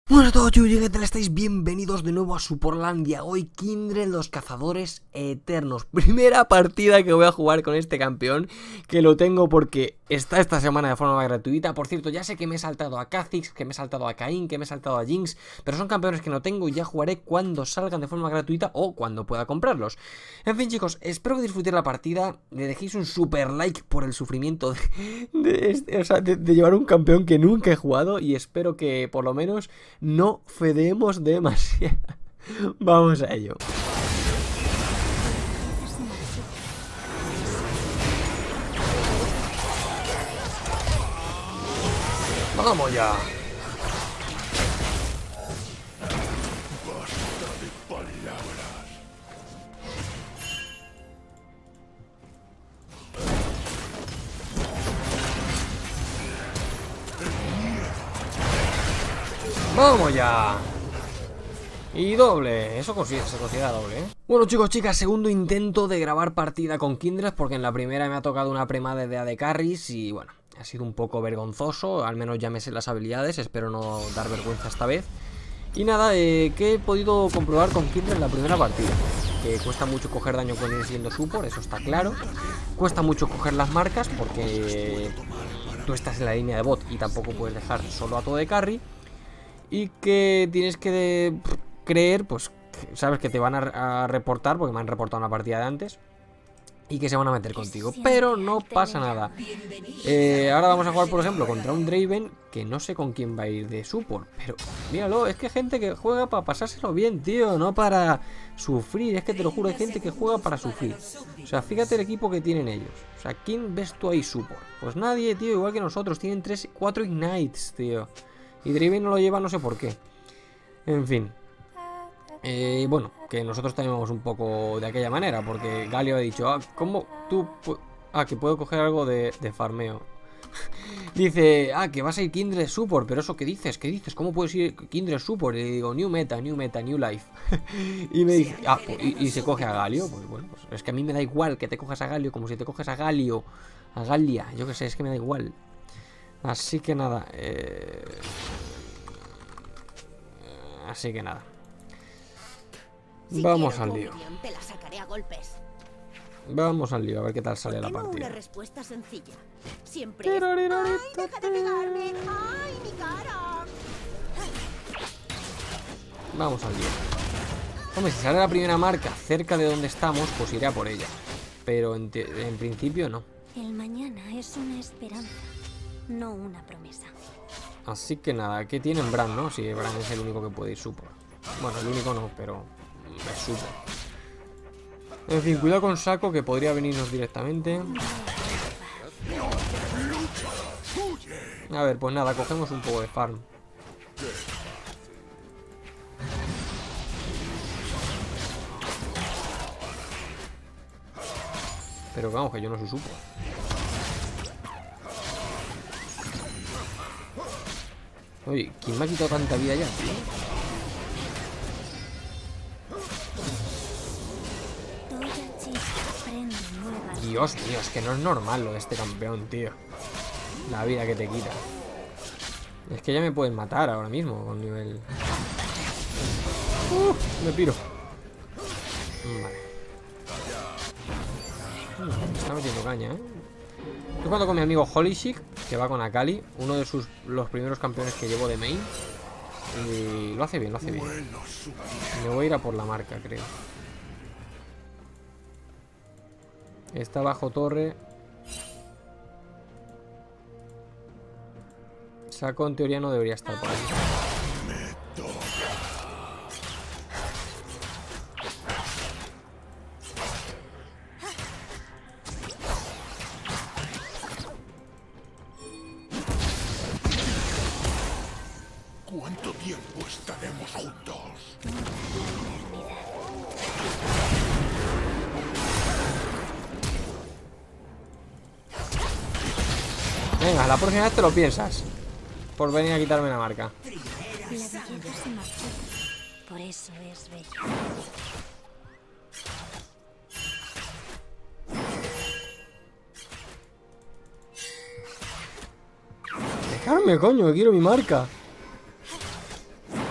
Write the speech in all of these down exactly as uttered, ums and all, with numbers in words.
Bueno a todos chicos, ¿qué tal estáis? Bienvenidos de nuevo a Superlandia. Hoy Kindred, los cazadores eternos. Primera partida que voy a jugar con este campeón, que lo tengo porque está esta semana de forma gratuita. Por cierto, ya sé que me he saltado a Kha'Zix, que me he saltado a Kayn, que me he saltado a Jinx, pero son campeones que no tengo y ya jugaré cuando salgan de forma gratuita o cuando pueda comprarlos. En fin chicos, espero que disfrutéis la partida. Le dejéis un super like por el sufrimiento de, de, este, o sea, de, de llevar un campeón que nunca he jugado. Y espero que por lo menos no fedeemos demasiado. Vamos a ello. Vamos ya. ¡Vamos ya! Y doble, eso considera, se considera doble, ¿eh? Bueno chicos, chicas, segundo intento de grabar partida con Kindred, porque en la primera me ha tocado una premade de A D Carries y bueno, ha sido un poco vergonzoso, al menos ya me sé las habilidades, espero no dar vergüenza esta vez. Y nada, eh, que he podido comprobar con Kindred en la primera partida, que cuesta mucho coger daño con él siendo support, eso está claro. Cuesta mucho coger las marcas porque tú estás en la línea de bot y tampoco puedes dejar solo a todo de carry. Y que tienes que de, creer, pues, sabes que te van a, a reportar, porque me han reportado una partida de antes, y que se van a meter contigo, pero no pasa nada. eh, Ahora vamos a jugar, por ejemplo, contra un Draven, que no sé con quién va a ir de support, pero míralo, es que hay gente que juega para pasárselo bien, tío, no para sufrir. Es que te lo juro, hay gente que juega para sufrir. O sea, fíjate el equipo que tienen ellos. O sea, ¿quién ves tú ahí support? Pues nadie, tío, igual que nosotros, tienen tres, cuatro ignites, tío. Y Draven no lo lleva, no sé por qué. En fin. Eh, bueno, que nosotros también vamos un poco de aquella manera, porque Galio ha dicho, ah, ¿cómo tú? Ah, que puedo coger algo de, de farmeo. Dice, ah, que vas a ir Kindred Support, pero eso, ¿qué dices? ¿Qué dices? ¿Cómo puedes ir Kindred Support? Y le digo, New Meta, New Meta, New Life. Y me dice, ah, y, y se coge a Galio. Pues bueno, pues es que a mí me da igual que te cojas a Galio, como si te coges a Galio, a Galia, yo qué sé, es que me da igual. Así que nada, eh... Así que nada. Si Vamos al lío. Vamos al lío, a ver qué tal sale la partida. Una respuesta sencilla. Siempre es... ¡Ay, deja de pegarme! ¡Ay, mi cara! Vamos al lío. Hombre, si sale la primera marca cerca de donde estamos, pues iré a por ella. Pero en, en principio no. El mañana es una esperanza, no una promesa. Así que nada, ¿qué tienen Bran, no? Si Bran es el único que puede ir support. Bueno, el único no, pero es support. En fin, cuidado con Shaco, que podría venirnos directamente. A ver, pues nada, cogemos un poco de farm. Pero vamos, que yo no soy support. Oye, ¿quién me ha quitado tanta vida ya, tío? Dios mío, es que no es normal lo de este campeón, tío. La vida que te quita. Es que ya me pueden matar ahora mismo con nivel... Uh, me piro. Vale. Uh, me está metiendo caña, ¿eh? Estoy jugando con mi amigo Holyshik, que va con Akali, uno de sus los primeros campeones que llevo de main. Y lo hace bien, lo hace bien. Me voy a ir a por la marca, creo. Está bajo torre. Shaco en teoría no debería estar por ahí. ¿Cuánto tiempo estaremos juntos? Venga, la próxima vez te lo piensas. Por venir a quitarme la marca. La belleza se marchita, por eso es bella. Dejarme, coño, que quiero mi marca.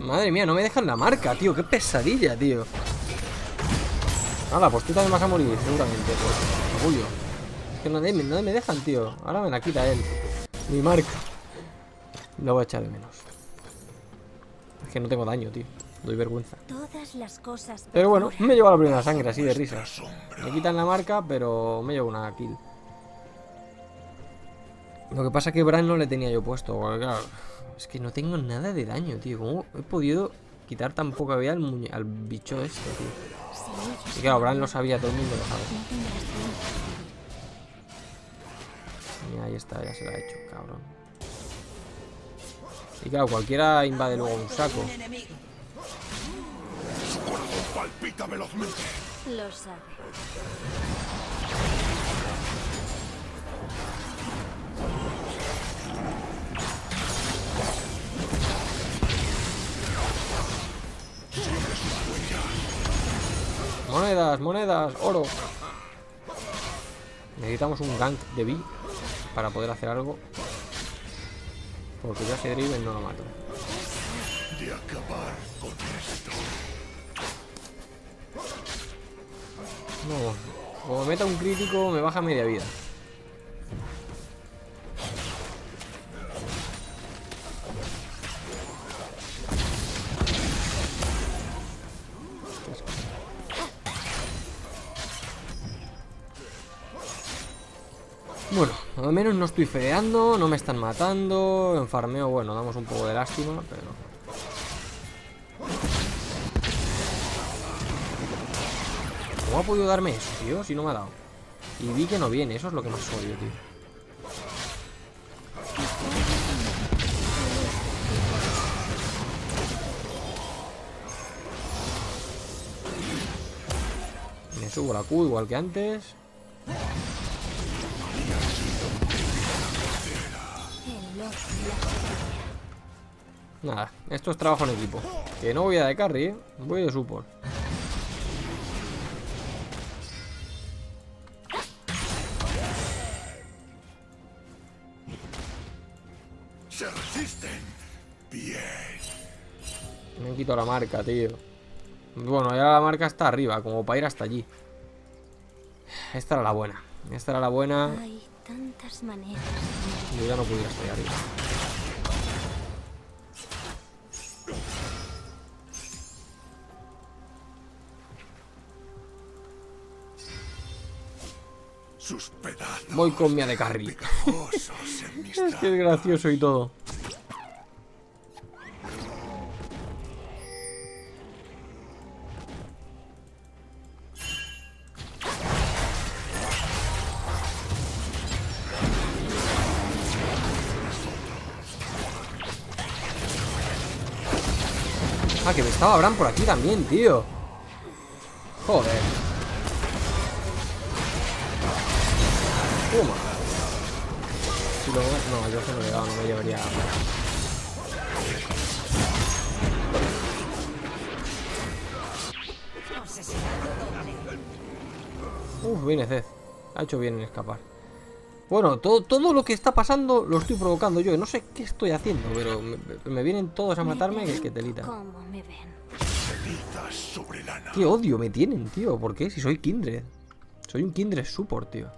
Madre mía, no me dejan la marca, tío. Qué pesadilla, tío. Hala, pues tú también vas a morir, seguramente. Por orgullo. Es que no, de, no me dejan, tío. Ahora me la quita él. Mi marca. Lo voy a echar de menos. Es que no tengo daño, tío. Doy vergüenza. Todas las cosas. Pero bueno, me llevo la primera sangre así de risa. Me quitan la marca, pero me llevo una kill. Lo que pasa es que Bran no le tenía yo puesto. Claro, es que no tengo nada de daño, tío. ¿Cómo he podido quitar tan poca vida al, muñe al bicho este, tío? Y claro, Bran lo sabía, todo el mundo lo sabe. Y ahí está, ya se la ha hecho, cabrón. Y claro, cualquiera invade luego un saco. Su corazón palpita velozmente. Lo sabe. Monedas, monedas, oro. Necesitamos un gank de B para poder hacer algo. Porque ya se Driven no lo mato. De acabar con esto. No, como meta un crítico me baja media vida. Bueno, al menos no estoy fedeando, no me están matando. En farmeo, bueno, damos un poco de lástima, pero... ¿Cómo ha podido darme eso, tío? Si no me ha dado. Y vi que no viene, eso es lo que más odio, tío. Me subo la Q igual que antes. Nada, esto es trabajo en equipo. Que no voy a de carry, ¿eh? Voy de support. Se resisten. Bien. Me han quitado la marca, tío. Bueno, ya la marca está arriba, como para ir hasta allí. Esta era la buena. Esta era la buena. Hay tantas maneras. Yo ya no pudiera estar ahí arriba. Sus pedazos. Voy con mi A D carry. Pegajosos en mis Es que es gracioso y todo. Ah, que me estaba Bran por aquí también, tío. Joder. Toma. Si lo... No, yo se lo he dado, no me llevaría. Uf, viene Zed. Ha hecho bien en escapar. Bueno, todo, todo lo que está pasando lo estoy provocando yo. No sé qué estoy haciendo, pero me, me vienen todos a matarme. Que, que telita. ¿Cómo me ven? cenizas sobre lana. Qué odio me tienen, tío. ¿Por qué? Si soy Kindred. Soy un Kindred support, tío.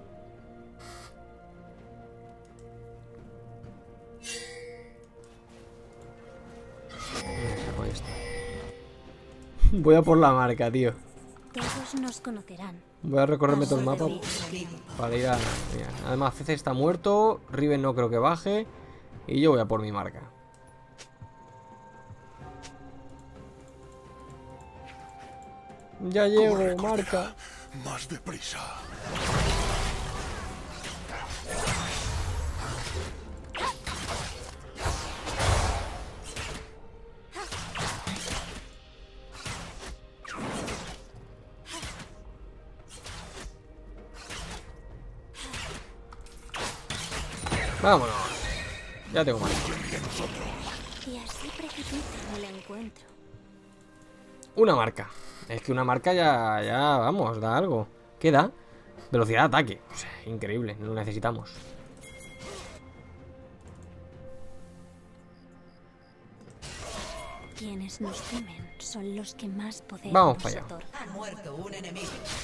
Voy a por la marca, tío. Todos nos conocerán. Voy a recorrerme todo el mapa para ir a... Mira, además, C C está muerto. Riven no creo que baje. Y yo voy a por mi marca. Ya llego, Corre, marca. Cordera, más deprisa. Vámonos. Ya tengo marca. Y así precipita el encuentro. Una marca. Es que una marca ya, ya, vamos, da algo. ¿Qué da? Velocidad de ataque. O sea, increíble, lo necesitamos. Quienes nos temen son los que más poder Vamos nos para allá. otorgan. Ha muerto un enemigo.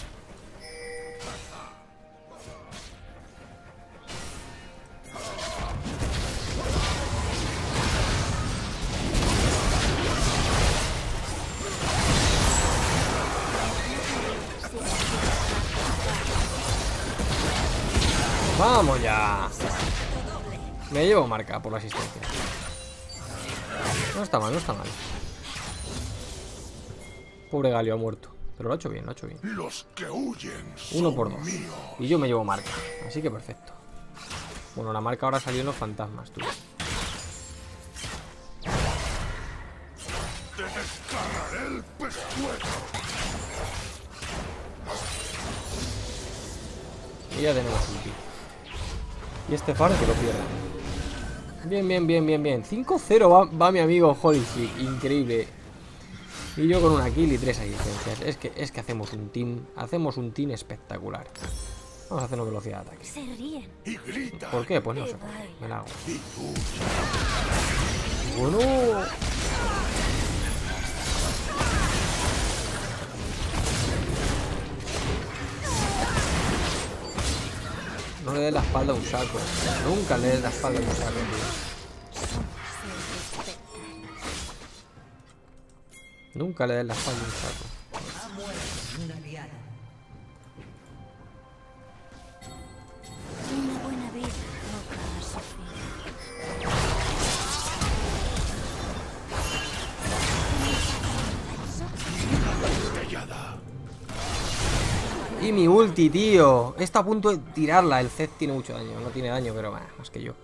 ¡Vamos ya! Me llevo marca por la asistencia. No está mal, no está mal. Pobre Galio ha muerto. Pero lo ha hecho bien, lo ha hecho bien. Los que huyen son Uno por dos. míos. Y yo me llevo marca. Así que perfecto. Bueno, la marca ahora salió en los fantasmas, tú. Te desgarraré el pescuezo. Y ya tenemos ulti. Y este faro que lo pierda. Bien, bien, bien, bien, bien. cinco cero va, va mi amigo Holyfield. Increíble. Y yo con una kill y tres asistencias. Es que, es que hacemos un team. Hacemos un team espectacular. Vamos a hacernos velocidad de ataque. Se ríen. Y grita. ¿Por qué? Pues no sé por qué. Me la hago. Y tú. Bueno. No le des la espalda a un saco. Nunca le des la espalda a un saco, tío. Nunca le des la espalda a un saco. Ha muerto un aliado. Una buena vida toca a su fin. Sellada. Y mi ulti, tío. Está a punto de tirarla. El Zed tiene mucho daño. No tiene daño, pero bah, más que yo.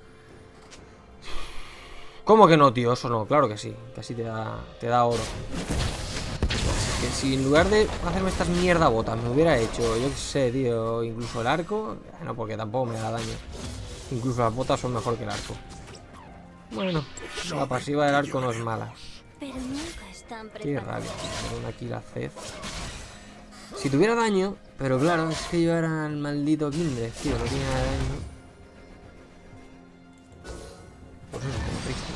¿Cómo que no, tío? Eso no, claro que sí. Que así te da, te da oro. Que si en lugar de hacerme estas mierda botas me hubiera hecho, yo qué sé, tío, incluso el arco. No, porque tampoco me da daño. Incluso las botas son mejor que el arco. Bueno, la pasiva del arco no es mala. Pero nunca están Qué preparados. rabia. Tener una kill a Zed. Si tuviera daño, pero claro, es que yo era el maldito Kindred, tío, no tiene nada de daño. Pues eso es muy triste,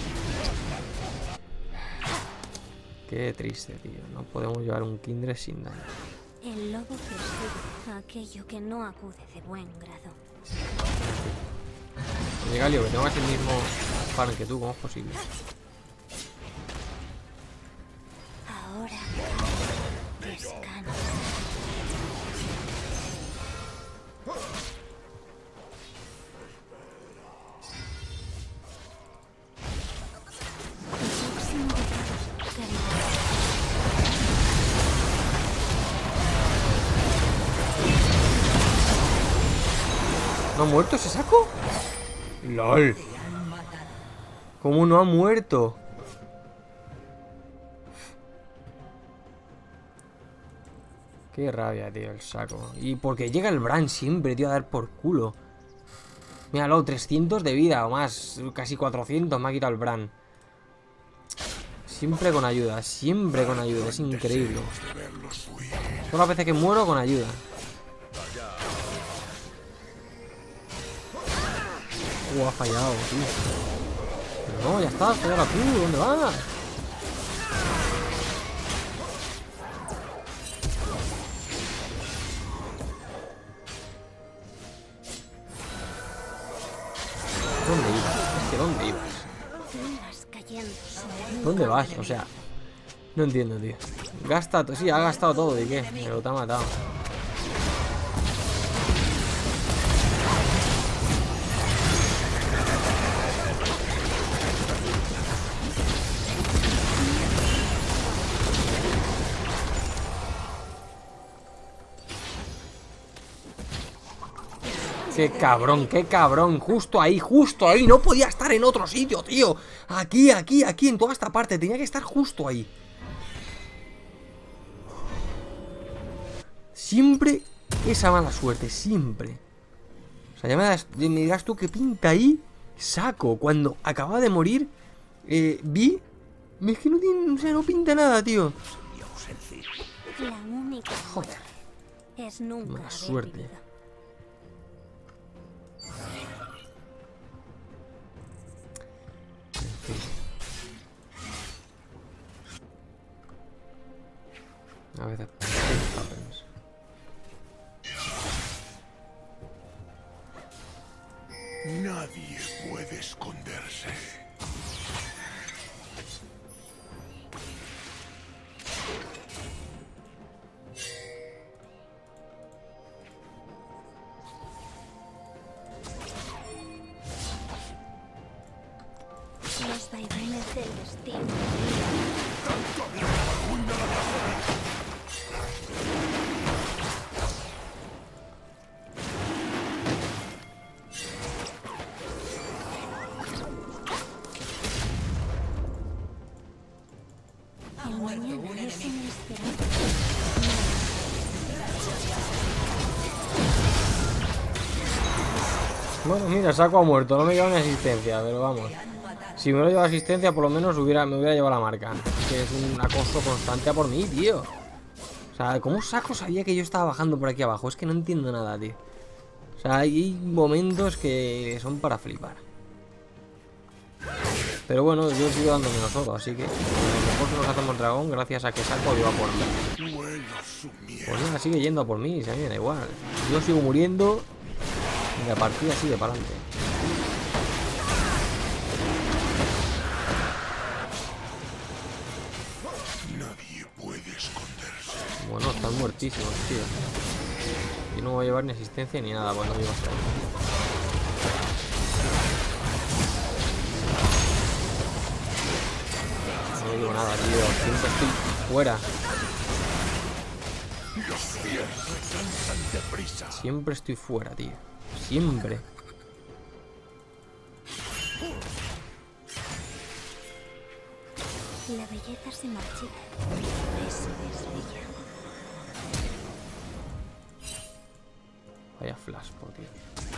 ¿no? Qué triste, tío. No podemos llevar un Kindred sin daño. El lobo persigue a aquello que no acude de buen grado. Oye, Galio, que tengo el mismo farm que tú, ¿cómo es posible? Ahora descansa. Próximo bocado, querido. ¿No ha muerto ese saco? ¡Lol! ¿Cómo no ha muerto? Qué rabia, tío, el saco. Y porque llega el Bran siempre, tío, a dar por culo. Míralo, trescientos de vida o más. Casi cuatrocientos me ha quitado el Bran. Siempre con ayuda, siempre con ayuda. Es increíble. Deseos de verlos huir. Todas las veces que muero con ayuda. Uh, ha fallado, tío. Pero no, ya está, falla tú, ¿dónde vas? ¿Dónde ibas? Es que ¿dónde ibas? Ibas cayendo sobre un ¿Dónde vas? O sea, no entiendo, tío. Gasta, sí, ha gastado todo, ¿de qué? Pero te ha matado. Qué cabrón, qué cabrón. Justo ahí, justo ahí. No podía estar en otro sitio, tío. Aquí, aquí, aquí, en toda esta parte. Tenía que estar justo ahí. Siempre esa mala suerte, siempre. O sea, ya me, das, me dirás tú qué pinta ahí. Saco. Cuando acababa de morir, eh, vi... Es que no tiene, o sea, no pinta nada, tío. La única Joder. es nunca Mala haber suerte. vivido. A veces. Nadie puede esconderse. Los vaivenes del destino. Ha muerto un enemigo. Bueno, mira, Saco ha muerto. No me lleva ni asistencia, pero vamos. Si me lo lleva asistencia, por lo menos hubiera, me hubiera llevado la marca. Que es un acoso constante a por mí, tío. O sea, ¿cómo Saco sabía que yo estaba bajando por aquí abajo? Es que no entiendo nada, tío. O sea, hay momentos que son para flipar. Pero bueno, yo sigo dando menos oro, así que a lo mejor si nos hacemos dragón, gracias a que Saco lleva por mí. Huelo su miedo. Pues nada, sigue yendo a por mí, si a mí me da igual. Yo sigo muriendo y la partida sigue para adelante. Nadie puede esconderse. Bueno, están muertísimos, tío. Yo no voy a llevar ni asistencia ni nada, pues no llevo hasta ahí. No digo nada, tío. Siempre estoy fuera. Los pies se cansan deprisa. Siempre estoy fuera, tío. Siempre. La belleza se marchita. Por eso es bella. Vaya flash, por Dios.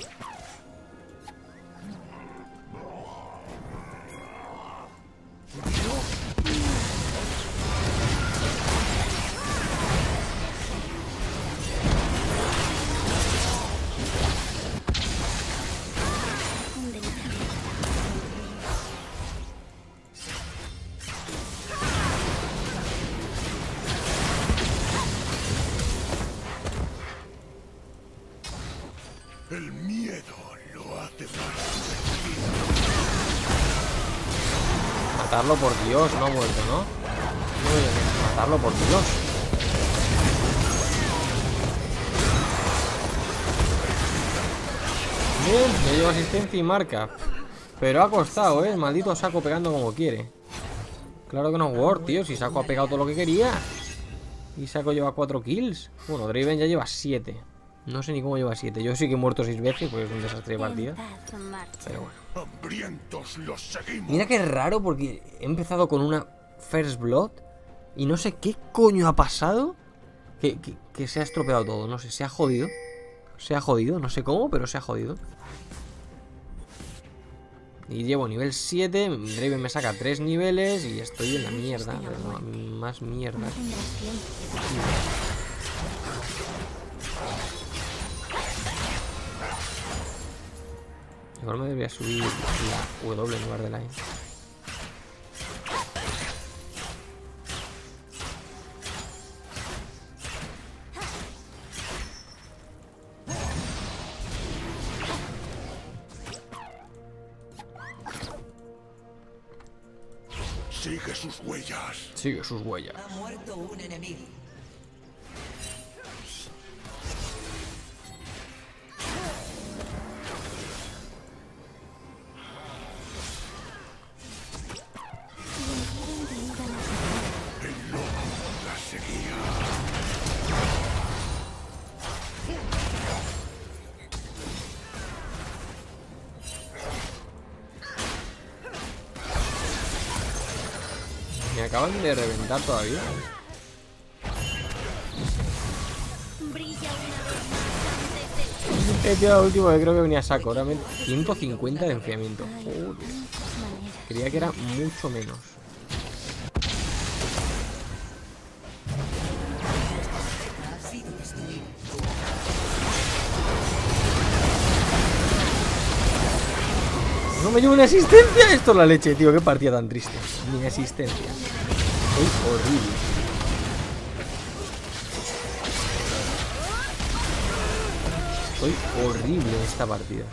Un delicado. El miedo lo hace más. Matarlo por Dios, no ha muerto, ¿no? Muy bien, matarlo por Dios. Bien, me llevo asistencia y marca. Pero ha costado, ¿eh? Maldito Saco pegando como quiere. Claro que no es Word, tío. Si Saco ha pegado todo lo que quería. Y Saco lleva cuatro kills. Bueno, Draven ya lleva siete. No sé ni cómo lleva siete. Yo sí que he muerto seis veces porque es un desastre de partida. En paz marcha. Pero bueno. Hambrientos los seguimos. Mira que raro porque he empezado con una First Blood y no sé qué coño ha pasado que, que, que se ha estropeado todo. No sé, se ha jodido. Se ha jodido, no sé cómo, pero se ha jodido. Y llevo nivel siete, Draven me saca tres niveles y estoy en la mierda. No, más mierda. No tendrás tiempo. Igual me debería subir la W en lugar de la E. Sigue sus huellas. Sigue sus huellas. Ha muerto un enemigo. El lobo la seguía. Me acaban de reventar todavía. Brilla una vez más desde el He tirado el último que creo que venía a saco. Ahora ciento cincuenta de enfriamiento. Hay Joder. muchas maneras. Creía que era mucho menos. Ha sido destruido. No me llevo una asistencia. Esto es la leche, tío. Qué partida tan triste. Ni asistencia. Es horrible. estoy horrible en esta partida.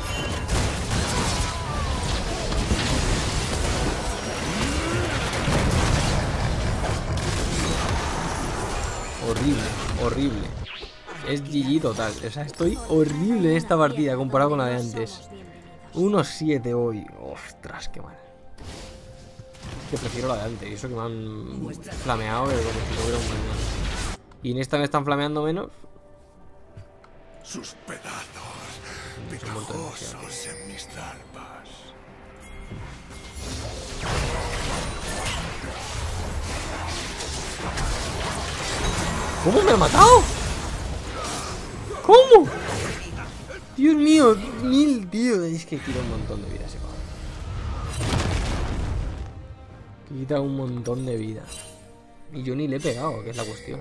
Horrible, horrible. Es G G total. O sea, estoy horrible en esta partida comparado con la de antes. uno siete hoy. Ostras, qué mal. Es que prefiero la de antes. Y eso que me han flameado, pero como si no hubiera un mañana. Y en esta me están flameando menos. Sus pedazos pegajosos en mis zarpas. ¿Cómo me ha matado? ¿Cómo? Dios mío, mil, tío. Es que quita un montón de vida ese cabrón. Quita un montón de vida. Y yo ni le he pegado, que es la cuestión.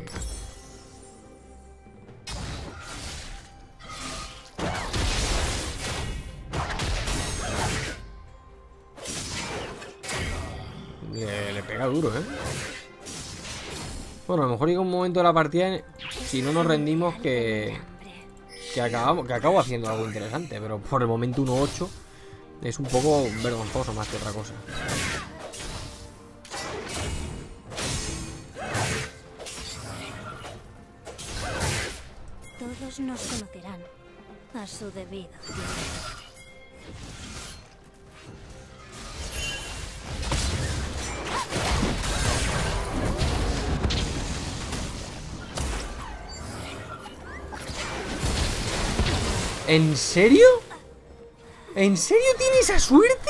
Le, le pega duro, ¿eh? Bueno, a lo mejor llega un momento de la partida, si no nos rendimos, que que, acabamos, que acabo haciendo algo interesante. Pero por el momento uno ocho es un poco vergonzoso más que otra cosa. Todos nos conocerán a su debido tiempo. ¿En serio? ¿En serio tiene esa suerte?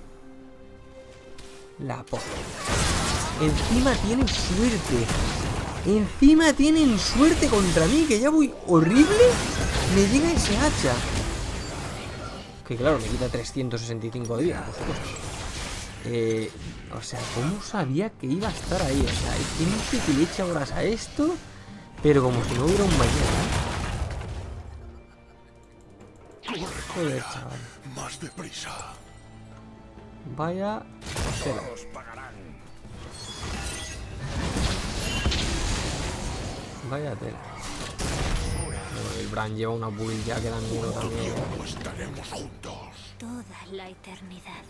La poca. Encima tienen suerte. Encima tienen suerte contra mí, que ya voy horrible. Me llega ese hacha. Que claro, me quita trescientos sesenta y cinco de vida, por supuesto. Eh, o sea, ¿cómo sabía que iba a estar ahí? O sea, hay gente que le echa horas a esto, pero como si no hubiera un mañana. Joder, chaval. Más deprisa. Vaya tela. Vaya tela. Bueno, el Bran lleva una build ya que da miedo también. Estaremos juntos. Toda la eternidad.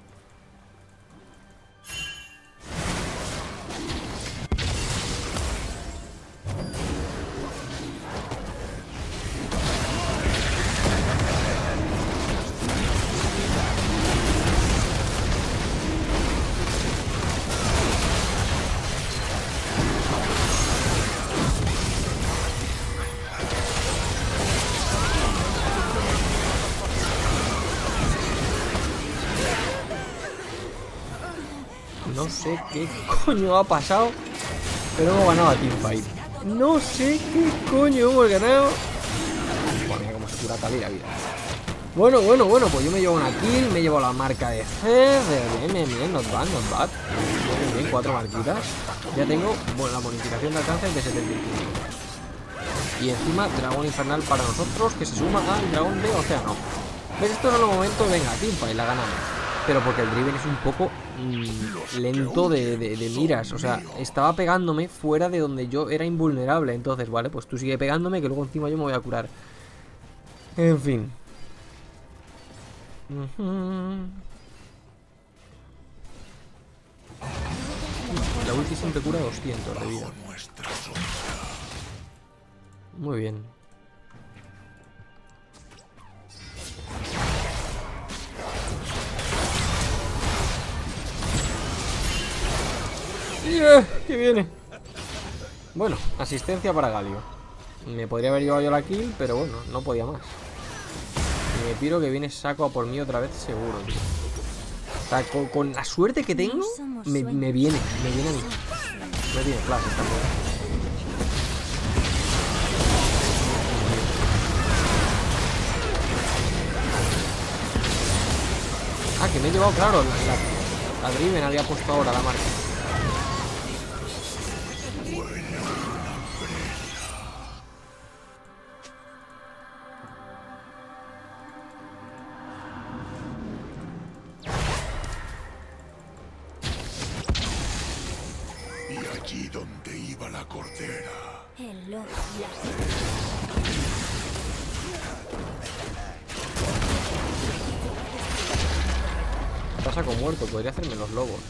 No sé qué coño ha pasado, pero hemos ganado a Teamfight. No sé qué coño hemos ganado. Bueno, mira cómo se cura Tali la vida. Bueno, bueno, bueno, pues yo me llevo una kill, me llevo la marca de C, de bien, bien, not bad, not bad. Bien, bien, cuatro marquitas. Ya tengo, bueno, la bonificación de alcance de setenta y cinco. Y encima, dragón infernal para nosotros, que se suma al dragón de océano. ¿Ves? Estos son los momentos, venga, Teamfight, la ganamos. Pero porque el Driven es un poco mmm, lento de, de, de miras. O sea, estaba pegándome fuera de donde yo era invulnerable. Entonces, vale, pues tú sigue pegándome, que luego encima yo me voy a curar. En fin. Uh-huh. La ulti siempre cura doscientos de vida. Muy bien. Yeah, ¡qué viene! Bueno, asistencia para Galio. Me podría haber llevado yo la kill, pero bueno, no podía más. Y me piro que viene saco a por mí otra vez seguro, tío. O sea, con, con la suerte que tengo, me, me viene, me viene a mí. No tiene flash, está fuera. Ah, que me he llevado, claro, la, la, la Driven había puesto ahora la marca. Allí donde iba la cordera. El lobo y la Está saco muerto, podría hacerme los lobos.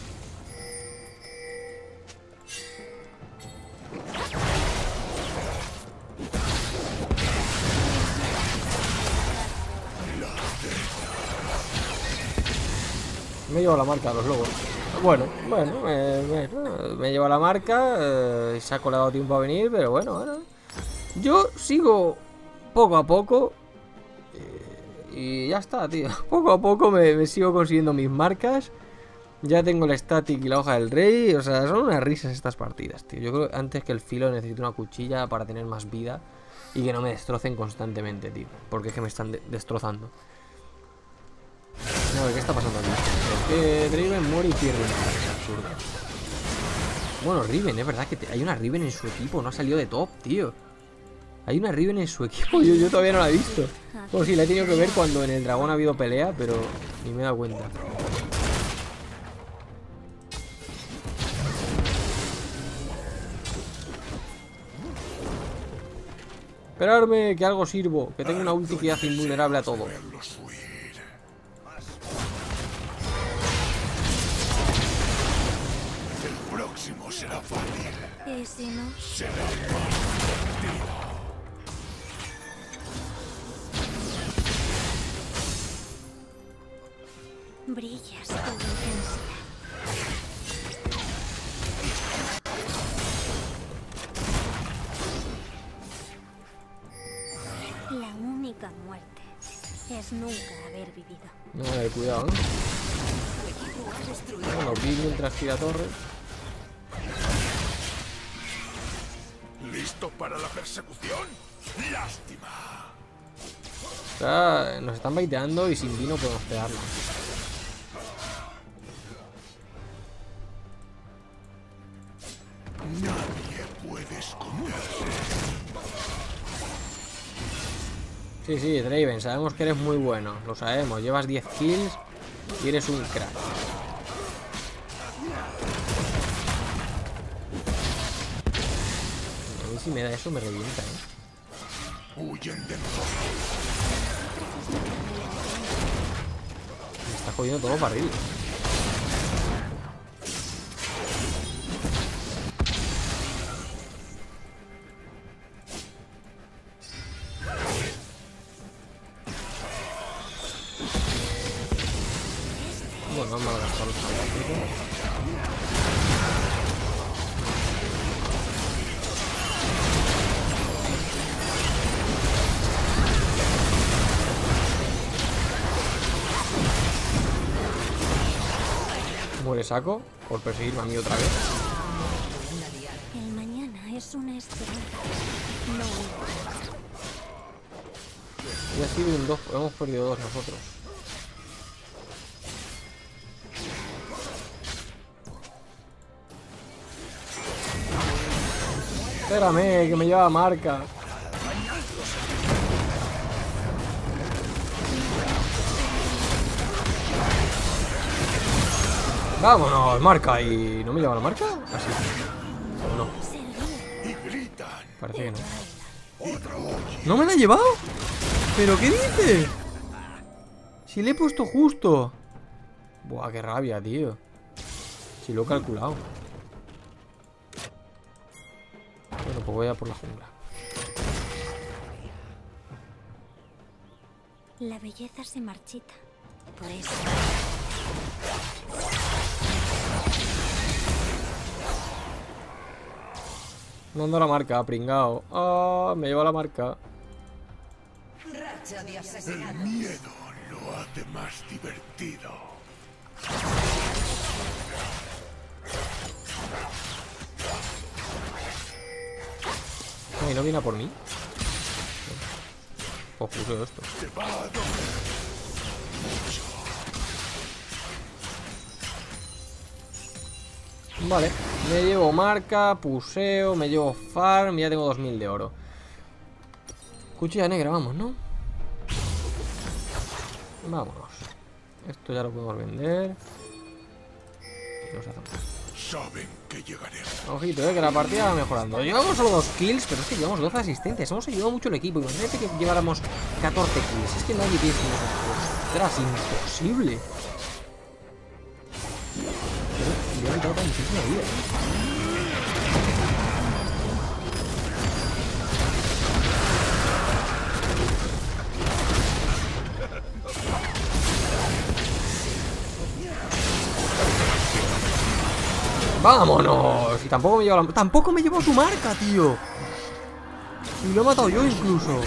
Me llevo la marca a los lobos. Bueno, bueno, me, me, me llevo la marca. Eh, Saco le ha dado tiempo a venir, pero bueno, bueno. Yo sigo poco a poco. Eh, y ya está, tío. Poco a poco me, me sigo consiguiendo mis marcas. Ya tengo el static y la hoja del rey. O sea, son unas risas estas partidas, tío. Yo creo que antes que el filo necesito una cuchilla para tener más vida. Y que no me destrocen constantemente, tío. Porque es que me están de destrozando. A ver, ¿qué está pasando aquí? Es que Draven muere y pierde. Es absurdo. Bueno, Riven, es verdad que te... hay una Riven en su equipo. No ha salido de top, tío. Hay una Riven en su equipo. Yo, yo todavía no la he visto. Bueno, sí, la he tenido que ver cuando en el dragón ha habido pelea, pero ni me he dado cuenta. Esperarme, que algo sirvo. Que tengo una ulti que hace invulnerable a todo. El próximo será fácil. Ese no. Será más divertido. Brillas con intensidad. La única muerte es nunca haber vivido. No, a ver, cuidado, ¿eh? Bueno, vi mientras tira torres. ¿Listo para la persecución? ¡Lástima! O sea, nos están baiteando y sin vino podemos pegarlo. Nadie puede esconderse. Sí, sí, Draven, sabemos que eres muy bueno. Lo sabemos, llevas diez kills y eres un crack. A mí si me da eso me revienta, ¿eh? Huyen de Me está jodiendo todo para arriba. Bueno, vamos a gastar los fantásticos. Muere Saco por perseguirme a mí otra vez. El mañana es una esperanza. No una. Y ha sido un dos, hemos perdido dos nosotros. Espérame, que me lleva marca. Vámonos, marca. ¿Y no me lleva la marca? Así. ¿O no? y gritan. Parece que no. ¿No me la ha llevado? ¿Pero qué dice? Si le he puesto justo. Buah, qué rabia, tío. Si lo he calculado. Bueno, pues voy a por la jungla. La belleza se marchita. Por eso. Me ando la marca, pringao. Ah, me lleva la marca. Racha de El asesinato. miedo lo hace más divertido. Ay, ¿no viene a por mí? Pues puse esto. Te va a doler. Vale, me llevo marca, puseo, me llevo farm, ya tengo dos mil de oro. Cuchilla negra, vamos, ¿no? Vámonos. Esto ya lo podemos vender. Y nos hacemos. Saben que llegaremos. Ojito, eh, que la partida va mejorando. Llevamos solo dos kills, pero es que llevamos doce asistencias. Hemos ayudado mucho el equipo. Imagínate que lleváramos catorce kills. Es que nadie piensa en esas cosas. Ostras, imposible. Pero le han quitado muchísima vida, ¿eh? ¡Vámonos! Y tampoco me llevo la... ¡Tampoco me llevo su marca, tío! Y lo he matado yo incluso.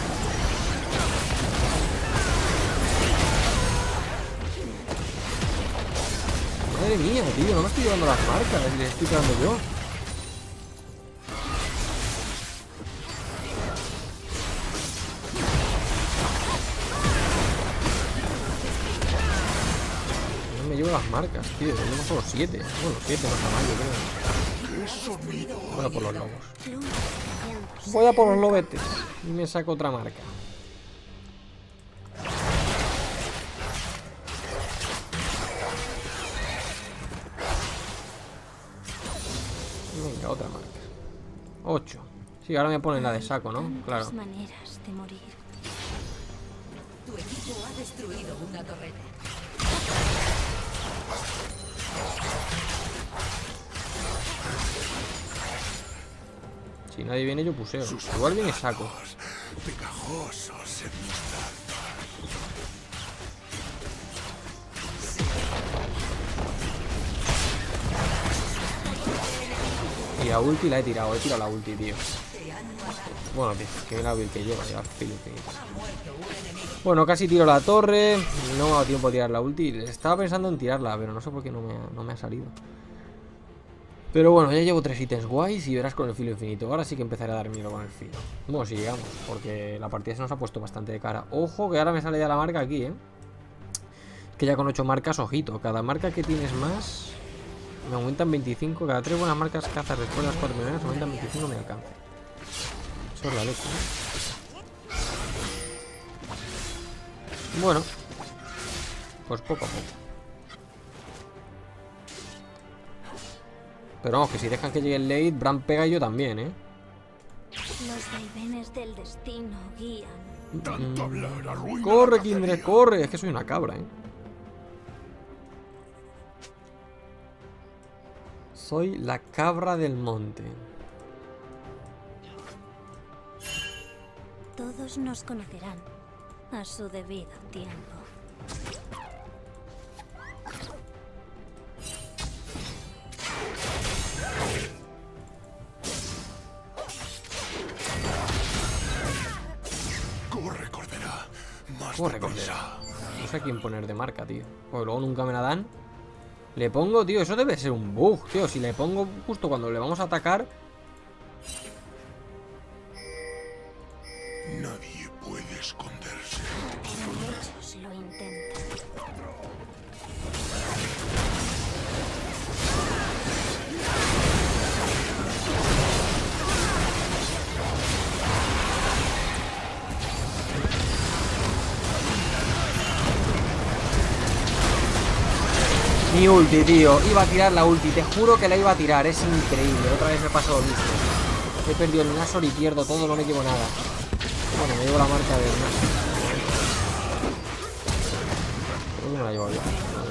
Madre mía, tío, no me estoy llevando las marcas, les estoy quedando yo. No me llevo las marcas, tío, tenemos solo siete. Bueno, siete no está mal, yo creo. Voy a por los lobos. Voy a por los lobetes y me saco otra marca. Venga, otra marca. ocho. Sí, ahora me ponen la de saco, ¿no? Claro. Maneras de morir. Tu equipo ha destruido una torreta. Si nadie viene, yo puseo. Igual viene saco. Pegajosos en mis Y la ulti la he tirado, he tirado la ulti, tío. Bueno, que, que la build que lleva, lleva Philippines. Bueno, casi tiro la torre. No me ha dado tiempo a tirar la ulti. Estaba pensando en tirarla, pero no sé por qué no me ha, no me ha salido. Pero bueno, ya llevo tres ítems guays y verás con el filo infinito. Ahora sí que empezaré a dar miedo con el filo. Bueno, si llegamos, porque la partida se nos ha puesto bastante de cara. Ojo, que ahora me sale ya la marca aquí, ¿eh? Que ya con ocho marcas, ojito. Cada marca que tienes más me aumentan veinticinco. Cada tres buenas marcas cazas después de las cuatro primeras aumentan veinticinco mi alcance. Eso es la leche, ¿eh? Bueno, pues poco a poco. Pero vamos, que si dejan que llegue el late, Bran pega y yo también, ¿eh? Los vaivenes del destino guían. Tanto hablar arruina. Corre, Kindred, corre. Es que soy una cabra, ¿eh? Soy la cabra del monte. Todos nos conocerán a su debido tiempo. Corre, Cordera. Más Corre, Cordera. No sé a quién poner de marca, tío. Porque luego nunca me la dan. Le pongo, tío, eso debe ser un bug, tío. Si le pongo justo cuando le vamos a atacar. Nadie puede esconderse. Pero muchos lo intentan. Mi ulti, tío. Iba a tirar la ulti. Te juro que la iba a tirar. Es increíble. Otra vez me pasó lo mismo. He perdido el Nashor y pierdo todo. No me llevo nada. Bueno, me llevo la marca del Nashor. Creo que me la llevo bien.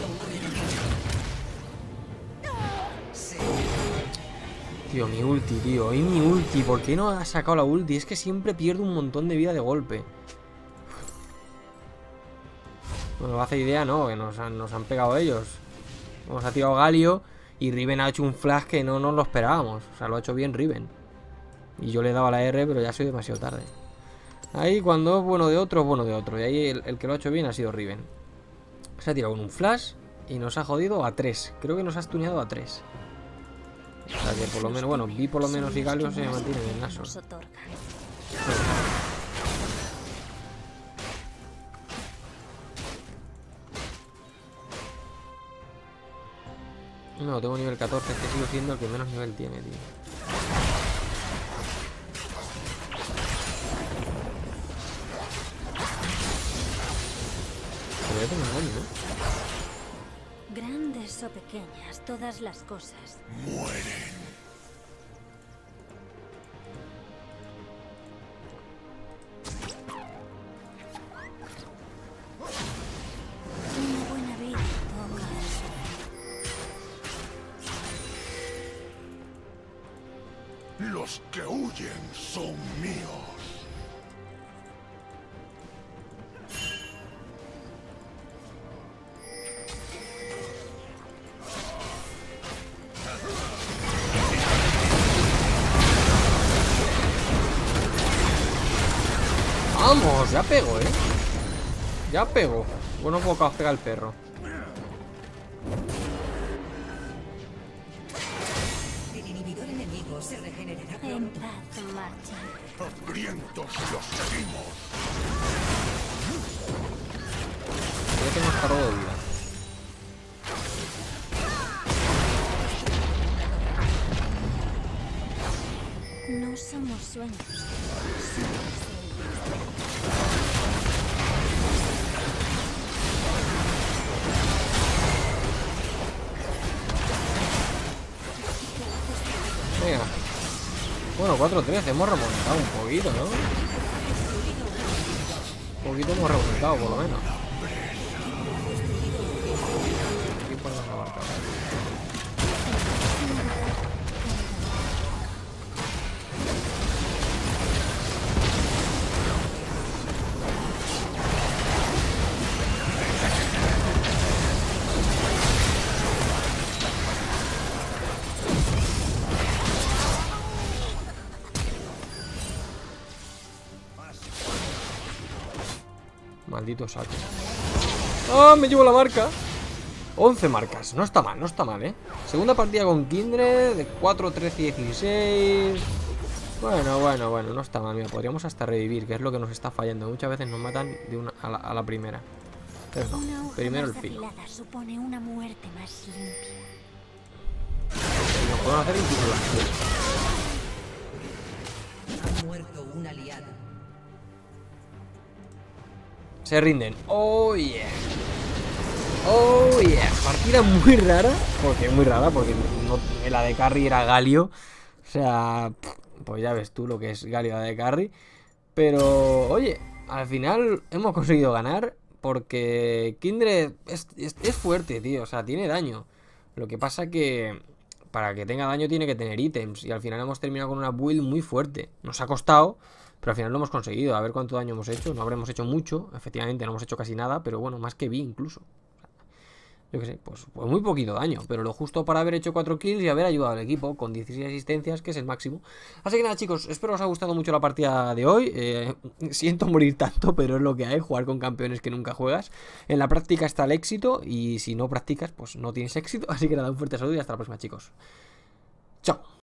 Tío, mi ulti, tío. Y mi ulti. ¿Por qué no ha sacado la ulti? Es que siempre pierdo un montón de vida de golpe. Bueno, hace idea, no. Que nos han, nos han pegado ellos. Nos ha tirado Galio. Y Riven ha hecho un flash que no nos lo esperábamos. O sea, lo ha hecho bien Riven. Y yo le he dado a la R, pero ya soy demasiado tarde. Ahí cuando es bueno de otro, es bueno de otro. Y ahí el, el que lo ha hecho bien ha sido Riven. Se ha tirado con un flash y nos ha jodido a tres. Creo que nos ha stuneado a tres. O sea que por lo menos, bueno, Vi por lo menos y Galio se mantienen en el Nashor. No, tengo nivel catorce, es que sigo siendo el que menos nivel tiene, tío. Pero ya tengo un daño, ¿no? Grandes o pequeñas, todas las cosas. Mueren. Los que huyen son míos. Vamos, ya pego, eh. Ya pego. Bueno, poco pega el perro. El inhibidor enemigo se regenerará En pronto. paz, marcha. Hambrientos los seguimos. Yo tengo hasta robo de vida. No somos sueños. Venga. Bueno, cuatro tres, hemos remontado un poquito, ¿no? Un poquito hemos remontado, por lo menos. Aquí podemos abarcar. Maldito saco. ¡Ah! Me llevo la marca. once marcas. No está mal, no está mal, ¿eh? Segunda partida con Kindred de cuatro, trece y dieciséis. Bueno, bueno, bueno, no está mal. Mira, podríamos hasta revivir, que es lo que nos está fallando. Muchas veces nos matan de una a la, a la primera. Pero no, Una hoja primero el más fin. afilada supone una muerte más limpia. Nos podemos hacer incluso las Ha muerto un aliado. Se rinden. Oh yeah. Oh yeah. Partida muy rara. Porque muy rara. Porque no, la de carry era Galio. O sea, pues ya ves tú lo que es Galio de carry. Pero, oye, al final hemos conseguido ganar. Porque Kindred es, es, es fuerte, tío. O sea, tiene daño. Lo que pasa que para que tenga daño tiene que tener ítems. Y al final hemos terminado con una build muy fuerte. Nos ha costado, pero al final lo hemos conseguido. A ver cuánto daño hemos hecho. No habremos hecho mucho. Efectivamente, no hemos hecho casi nada. Pero bueno, más que vi incluso. Yo qué sé, pues, pues muy poquito daño. Pero lo justo para haber hecho cuatro kills y haber ayudado al equipo con dieciséis asistencias, que es el máximo. Así que nada, chicos, espero os haya gustado mucho la partida de hoy. eh, Siento morir tanto, pero es lo que hay. Jugar con campeones que nunca juegas. En la práctica está el éxito. Y si no practicas, pues no tienes éxito. Así que nada, un fuerte saludo y hasta la próxima, chicos. Chao.